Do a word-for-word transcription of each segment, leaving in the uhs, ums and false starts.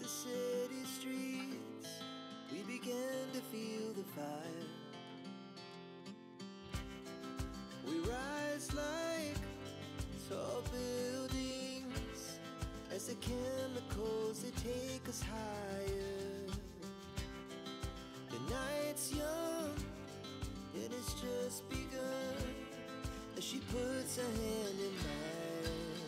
the city streets, we began to feel the fire. We rise like tall buildings as the chemicals, they take us higher. The night's young and it's just begun as she puts her hand in mine.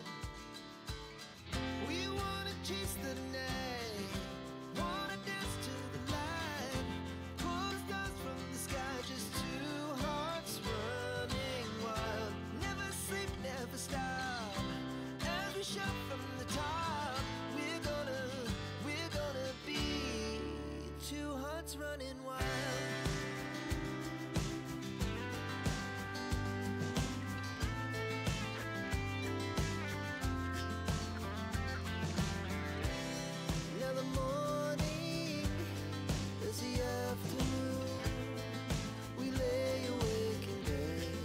We wanna chase the night, wanna dance to the light, pull the stars from the sky, just two hearts running wild. Never sleep, never stop, as we shout from the top. We're gonna, we're gonna be two hearts running wild. We lay awake in bed.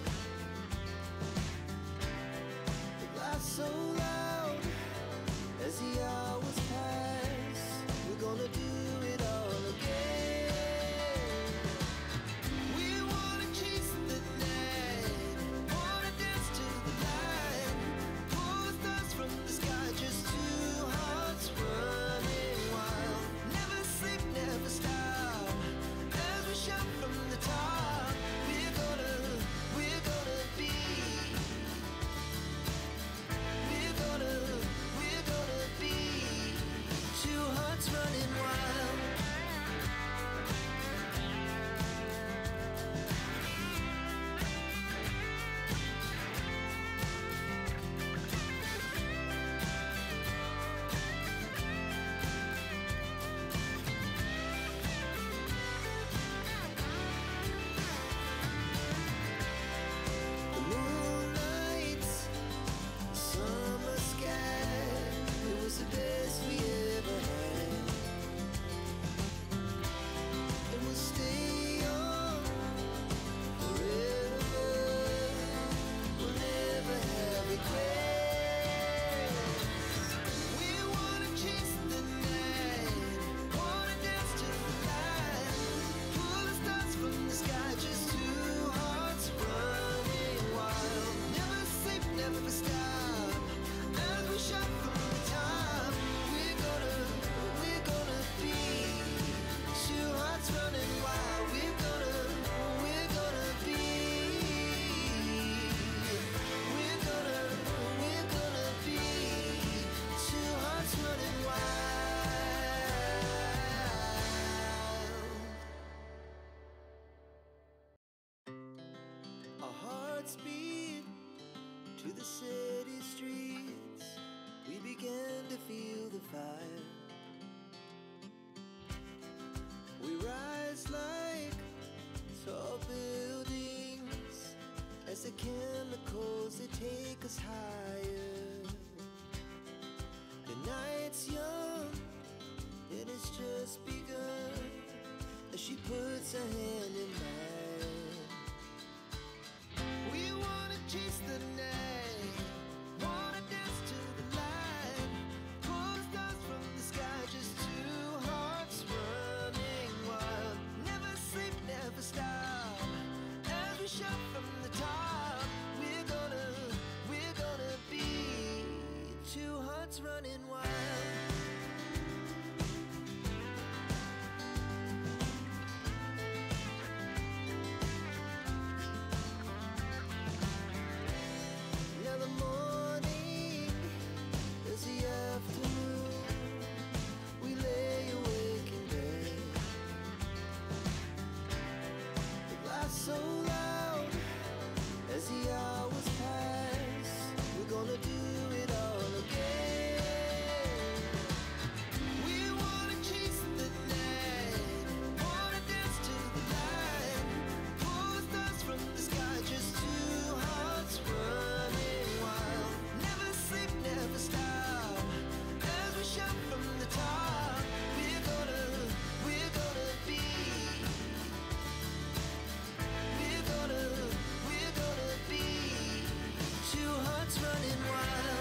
It laughs so loud as the hours pass. We're gonna do it all again. We wanna chase the night, wanna dance to the light, pull the stars from the sky, just two hearts running wild. Never sleep, never stop, we shout from the top. We're gonna, we're gonna be, we're gonna, we're gonna be two hearts running wild. The best we ever had, and we'll stay on forever. We'll never have regrets. We wanna chase the night, wanna dance to the light, pull the stars from the sky, just two hearts running wild. Never sleep, never stop, as we shout from the top. Running wild, we're gonna, we're gonna be, we're gonna, we're gonna be two hearts running wild. Our hearts beat to the city streets, we began to feel the fire. We rise like tall buildings as the chemicals, they take us higher. The night's young and it's just begun as she puts her hand in mine. We wanna chase the night, wanna dance to the light, pull the stars from the sky, just two hearts running wild. Never sleep, never stop, as we shout from the top. We're gonna, we're gonna be two hearts running wild. Now the morning is the afternoon, we lay awake in bed. It laughs so loud as the hours pass. We're gonna do it all again. We wanna chase the night, wanna dance to the light, pull the stars from the sky, just two hearts running wild. Never sleep, never stop, as we shout from the top. We're gonna, we're gonna be, we're gonna, we're gonna be two hearts running wild.